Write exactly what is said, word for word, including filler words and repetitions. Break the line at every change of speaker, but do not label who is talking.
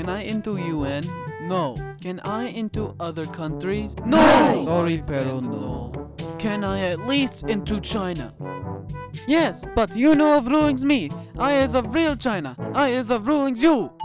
Can I into U N? No. Can I into other countries? No! Sorry, pero no. Can I at least into China? Yes, but you know of rulings me. I is of real China. I is of rulings you.